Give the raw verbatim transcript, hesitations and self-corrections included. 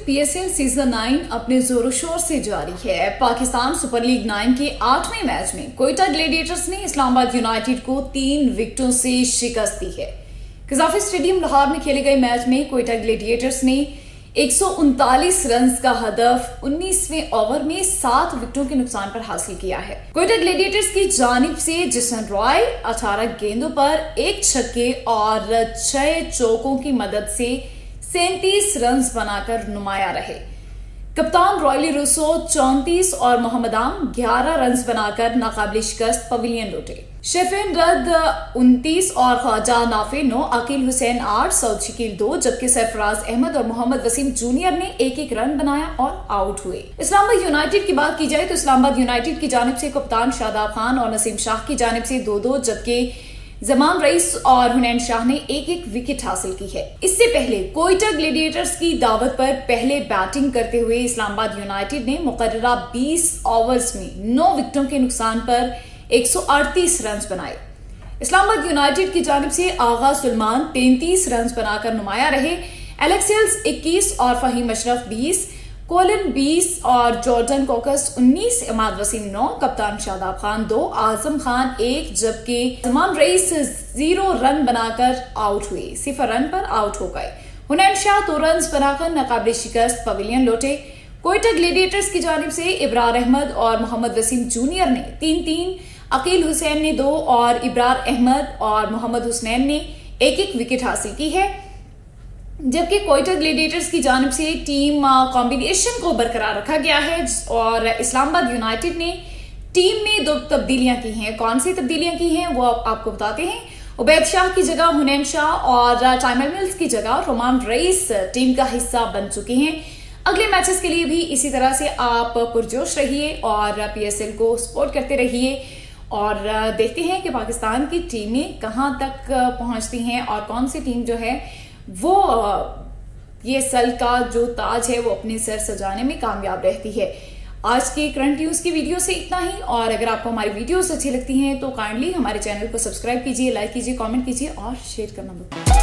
PSL season nine अपने जोरों शोर से जारी है। पाकिस्तान सुपर लीग नाइन के आठवें मैच में कोयटा ग्लैडिएटर्स ने इस्लामाबाद यूनाइटेड को तीन विकेटों से शिकस्त दी है। कजाफी स्टेडियम लाहौर में खेले गए मैच में कोयटा ग्लैडिएटर्स ने एक सौ उनतालीस रन का हदफ उन्नीसवें ओवर में सात विकेटों के नुकसान पर हासिल किया है। कोयटा ग्लैडिएटर्स की जानिब से जसन रॉय अठारह गेंदों पर एक छक्के और छह चौकों की मदद से सैंतीस रन बनाकर नुमाया रहे। कप्तान रॉयली रूसो चौंतीस और मोहम्मद आम ग्यारह रन बनाकर नाकाबिल शिकस्त पवेलियन लौटे। शेफिन रद उनतीस और ख्वाजा नाफे नौ, अकील हुसैन आठ, सऊद शकील दो, जबकि सरफराज अहमद और मोहम्मद वसीम जूनियर ने एक एक रन बनाया और आउट हुए। इस्लामाबाद यूनाइटेड की बात की जाए तो इस्लामाबाद यूनाइटेड की जानिब से कप्तान शादाब खान और नसीम शाह की जानिब से दो दो, जबकि जमान रईस और हुनैन शाह ने एक एक विकेट हासिल की है। इससे पहले कोयटा ग्लैडिएटर्स की दावत पर पहले बैटिंग करते हुए इस्लामाबाद यूनाइटेड ने मुकर्ररा बीस ओवर्स में नौ विकेटों के नुकसान पर एक सौ अड़तीस रन बनाए। इस्लामाबाद यूनाइटेड की जानिब से आगा सुलेमान तैंतीस रन बनाकर नुमाया रहे। एलेक्स हिल्स इक्कीस और फहीम अशरफ बीस, कोलिन बीस और जॉर्डन कोकस उन्नीस, इमाद वसीम नौ, कप्तान शादाब खान दो, आजम खान एक, जबकि जमान रईस जीरो रन बनाकर आउट हुए, सिफर रन पर आउट हो गए। हुनैन शाह दो रन बनाकर नाकाबिल शिकस्त पवेलियन लौटे। कोयटा ग्लैडिएटर्स की जानिब से इब्रार अहमद और मोहम्मद वसीम जूनियर ने तीन तीन, अकील हुसैन ने दो और इब्रार अहमद और मोहम्मद हुसैन ने एक एक विकेट हासिल की है। जबकि कोयटा ग्लैडिएटर्स की जानिब से टीम कॉम्बिनेशन को बरकरार रखा गया है और इस्लामाबाद यूनाइटेड ने टीम में दो तब्दीलियां की हैं। कौन सी तब्दीलियां की हैं वो आपको बताते हैं। उबैद शाह की जगह हुनैन शाह और टाइमर मिल्स की जगह रोमान रईस टीम का हिस्सा बन चुके हैं। अगले मैचेस के लिए भी इसी तरह से आप पुरजोश रहिए और पीएसएल को सपोर्ट करते रहिए और देखते हैं कि पाकिस्तान की टीमें कहां तक पहुंचती हैं और कौन सी टीम जो है वो ये सल का जो ताज है वो अपने सर सजाने में कामयाब रहती है। आज के करंट न्यूज की वीडियो से इतना ही, और अगर आपको हमारी वीडियोस अच्छी लगती हैं तो काइंडली हमारे चैनल को सब्सक्राइब कीजिए, लाइक कीजिए, कमेंट कीजिए और शेयर करना मत भूलिए।